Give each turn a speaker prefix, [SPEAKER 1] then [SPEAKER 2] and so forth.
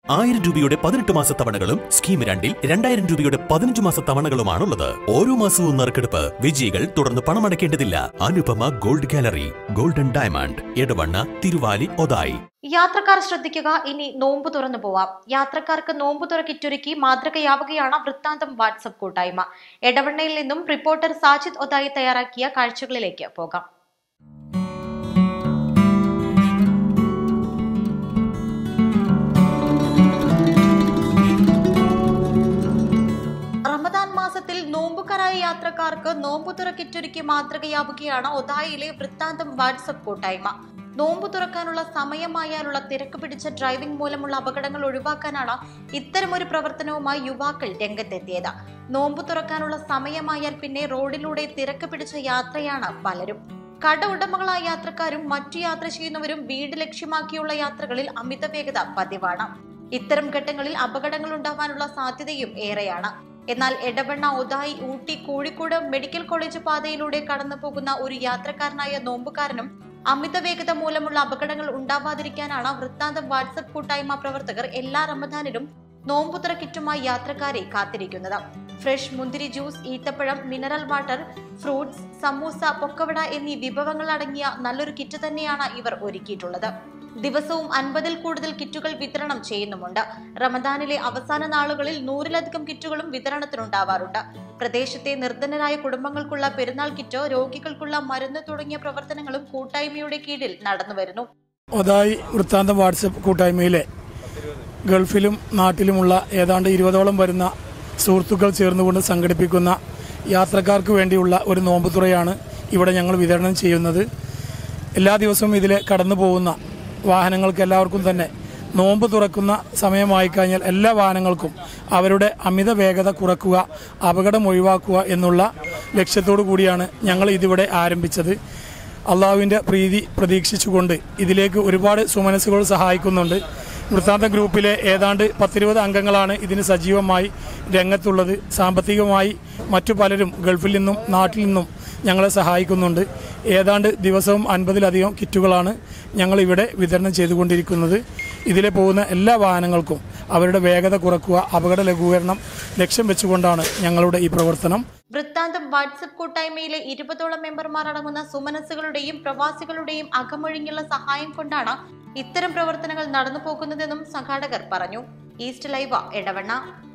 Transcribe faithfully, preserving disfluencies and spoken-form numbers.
[SPEAKER 1] ആയിരം രൂപയുടെ പതിനെട്ട് മാസ തവണകളും സ്കീം രണ്ടിൽ രണ്ടായിരം രൂപയുടെ പതിനഞ്ച് മാസ തവണകളുമാണുള്ളത്. ഓരോ മാസവും നറുക്കെടുപ്പ്. വിജയികൾ തുടർന്ന് പണമടയ്ക്കേണ്ടതില്ല. Anupama gold gallery, golden diamond, Edavanna, Thiruvali, Othayi.
[SPEAKER 2] യാത്രക്കാർ ശ്രദ്ധിക്കുക, ഇനി നോമ്പ് തുറന്നു പോവാം. യാത്രക്കാർക്ക് നോമ്പ് തുറ കിറ്റൊരുക്കി മാതൃകയാവുകയാണ് വൃത്താന്തം വാട്സ്ആപ്പ് കൂട്ടായ്മ. എടവണ്ണയിൽ നിന്നും റിപ്പോർട്ടർ സാജിദ് ഒതായി തയ്യാറാക്കിയ കാഴ്ചകളിലേക്ക് പോകാം. റമദാൻ മാസത്തിൽ നോമ്പുകാരായ യാത്രക്കാർക്ക് നോമ്പുതുറ കിറ്റൊരുക്കി മാതൃകയാവുകയാണ് ഒതായിലെ വൃത്താന്തം വാട്സ്ആപ്പ് കൂട്ടായ്മ. നോമ്പു തുറക്കാനുള്ള സമയമായാലുള്ള തിരക്ക് പിടിച്ച ഡ്രൈവിംഗ് മൂലമുള്ള അപകടങ്ങൾ ഒഴിവാക്കാനാണ് ഇത്തരമൊരു പ്രവർത്തനവുമായി യുവാക്കൾ രംഗത്തെത്തിയത്. നോമ്പു തുറക്കാനുള്ള സമയമായാൽ പിന്നെ റോഡിലൂടെ തിരക്ക് പിടിച്ച യാത്രയാണ് പലരും. കട ഉടമകളായ യാത്രക്കാരും മറ്റു യാത്ര ചെയ്യുന്നവരും വീട് ലക്ഷ്യമാക്കിയുള്ള യാത്രകളിൽ അമിത വേഗത പതിവാണ്. ഇത്തരം ഘട്ടങ്ങളിൽ അപകടങ്ങൾ ഉണ്ടാവാനുള്ള സാധ്യതയും ഏറെയാണ്. എന്നാൽ എടവണ്ണ, ഒതായി, ഊട്ടി, കോഴിക്കോട് മെഡിക്കൽ കോളേജ് പാതയിലൂടെ കടന്നു പോകുന്ന ഒരു യാത്രക്കാരനായ നോമ്പുകാരനും അമിത വേഗത മൂലമുള്ള അപകടങ്ങൾ ഉണ്ടാവാതിരിക്കാനാണ് വൃത്താന്തം വാട്സ്ആപ്പ് കൂട്ടായ്മ പ്രവർത്തകർ എല്ലാ റമദാനിലും നോമ്പുതുറ കിറ്റുമായി യാത്രക്കാരെ കാത്തിരിക്കുന്നത്. ഫ്രഷ് മുന്തിരി ജ്യൂസ്, ഈത്തപ്പഴം, മിനറൽ വാട്ടർ, ഫ്രൂട്ട്സ്, സമൂസ, പൊക്കവട എന്നീ വിഭവങ്ങൾ അടങ്ങിയ നല്ലൊരു കിറ്റ് തന്നെയാണ് ഇവർ ഒരുക്കിയിട്ടുള്ളത്. ദിവസവും അൻപതിൽ കൂടുതൽ കിറ്റുകൾ വിതരണം ചെയ്യുന്നുമുണ്ട്. റമദാനിലെ അവസാന നാളുകളിൽ നൂറിലധികം കിറ്റുകളും വിതരണത്തിനുണ്ടാവാറുണ്ട്. പ്രദേശത്തെ നിർധനരായ കുടുംബങ്ങൾക്കുള്ള പെരുന്നാൾ കിറ്റ്, രോഗികൾക്കുള്ള മരുന്ന് തുടങ്ങിയ പ്രവർത്തനങ്ങളും കൂട്ടായ്മയുടെ കീഴിൽ നടന്നുവരുന്നു.
[SPEAKER 3] ഒതായി വൃത്താന്തം വാട്സ്ആപ്പ് കൂട്ടായ്മയിലെ ഗൾഫിലും നാട്ടിലുമുള്ള ഏതാണ്ട് ഇരുപതോളം വരുന്ന സുഹൃത്തുക്കൾ ചേർന്നുകൊണ്ട് സംഘടിപ്പിക്കുന്ന യാത്രക്കാർക്ക് വേണ്ടിയുള്ള ഒരു നോമ്പുതുറയാണ് ഇവിടെ ഞങ്ങൾ വിതരണം ചെയ്യുന്നത്. എല്ലാ ദിവസവും ഇതിലെ കടന്നു പോകുന്ന വാഹനങ്ങൾക്ക് എല്ലാവർക്കും തന്നെ നോമ്പ് തുറക്കുന്ന സമയമായി കഴിഞ്ഞാൽ എല്ലാ വാഹനങ്ങൾക്കും അവരുടെ അമിത വേഗത കുറക്കുക, അപകടം ഒഴിവാക്കുക എന്നുള്ള ലക്ഷ്യത്തോടു കൂടിയാണ് ഞങ്ങൾ ഇതിവിടെ ആരംഭിച്ചത്. അള്ളാഹുവിൻ്റെ പ്രീതി പ്രതീക്ഷിച്ചുകൊണ്ട് ഇതിലേക്ക് ഒരുപാട് സുമനസ്സുകൾ സഹായിക്കുന്നുണ്ട്. വൃത്താന്ത ഗ്രൂപ്പിലെ ഏതാണ്ട് പത്തിരുപത് അംഗങ്ങളാണ് ഇതിന് സജീവമായി രംഗത്തുള്ളത്. സാമ്പത്തികമായി മറ്റു പലരും ഗൾഫിൽ നിന്നും നാട്ടിൽ നിന്നും ഞങ്ങളെ സഹായിക്കുന്നുണ്ട്. ഏതാണ്ട് ദിവസവും അൻപതിലധികം കിറ്റുകളാണ് ഞങ്ങളിവിടെ വിതരണം ചെയ്തുകൊണ്ടിരിക്കുന്നത്. ഇതിലെ പോകുന്ന എല്ലാ വാഹനങ്ങൾക്കും അവരുടെ വേഗത കുറക്കുക, അപകട ലഘൂകരണം ലക്ഷ്യം വെച്ചുകൊണ്ടാണ് ഞങ്ങളുടെ ഈ പ്രവർത്തനം.
[SPEAKER 2] വൃത്താന്തം വാട്സ്ആപ്പ് കൂട്ടായ്മയിലെ ഇരുപതോളം മെമ്പർമാർ അടങ്ങുന്ന സുമനസ്സുകളുടെയും പ്രവാസികളുടെയും അകമൊഴിഞ്ഞുള്ള സഹായം കൊണ്ടാണ് ഇത്തരം പ്രവർത്തനങ്ങൾ നടന്നു പോകുന്നതെന്നും സംഘാടകർ പറഞ്ഞു. East Live, Edavanna.